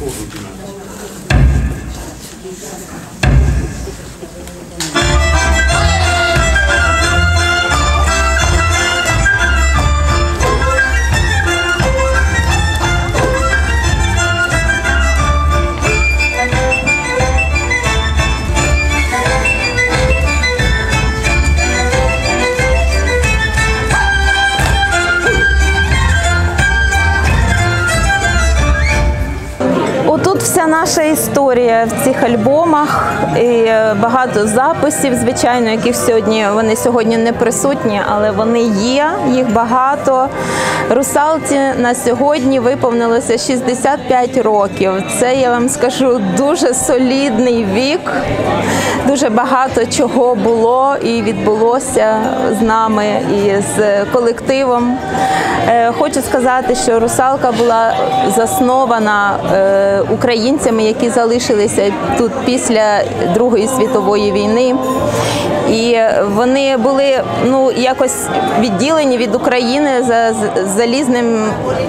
Вся наша історія в цих альбомах і багато записів, звичайно, яких вони сьогодні не присутні, але вони є, їх багато. «Русалці» на сьогодні виповнилося 65 років. Це, я вам скажу, дуже солідний вік, дуже багато чого було і відбулося з нами і з колективом. Хочу сказати, що «Русалка» була заснована українцями, які залишилися тут після Другої світової війни. І вони були якось відділені від України за залізним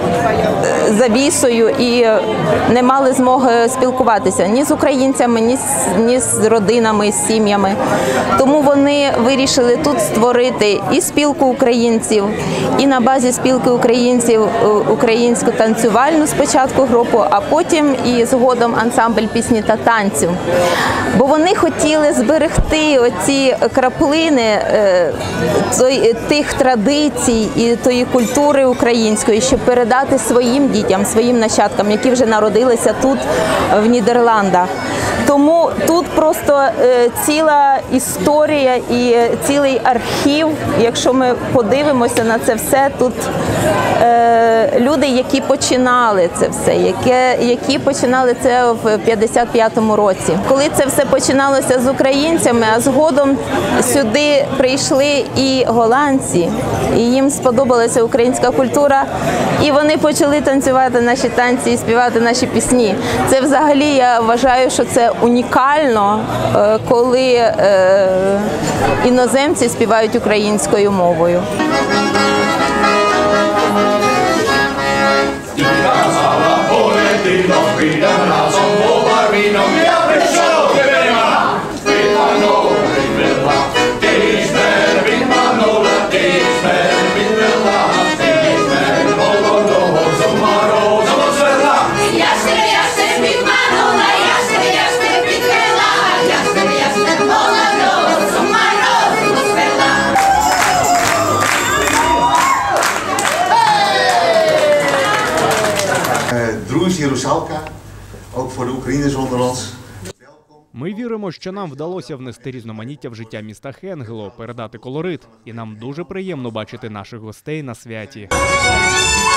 завісою і не мали змоги спілкуватися ні з українцями, ні з родинами, з сім'ями. Тому вони вирішили тут створити і спілку українців, і на базі спілки українців українську танцювальну спочатку групу, а потім і згодом ансамбль пісні та танцю. Бо вони хотіли зберегти оці краплини тих традицій і тої культури української, щоб передати своїм дітям, своїм нащадкам, які вже народилися тут, в Нідерландах. Тому тут просто ціла історія і цілий архів, якщо ми подивимося на це все, тут люди, які починали це все, які починали це в 55-му році. Коли це все починалося з українцями, а згодом сюди прийшли і голландці, і їм сподобалася українська культура, і вони почали танцювати наші танці і співати наші пісні. Це взагалі, я вважаю, що це унікально, коли іноземці співають українською мовою. Друзі, «Русалка», ook voor de Oekraïners onder ons. Ми віримо, що нам вдалося внести різноманіття в життя міста Хенгло, передати колорит. І нам дуже приємно бачити наших гостей на святі.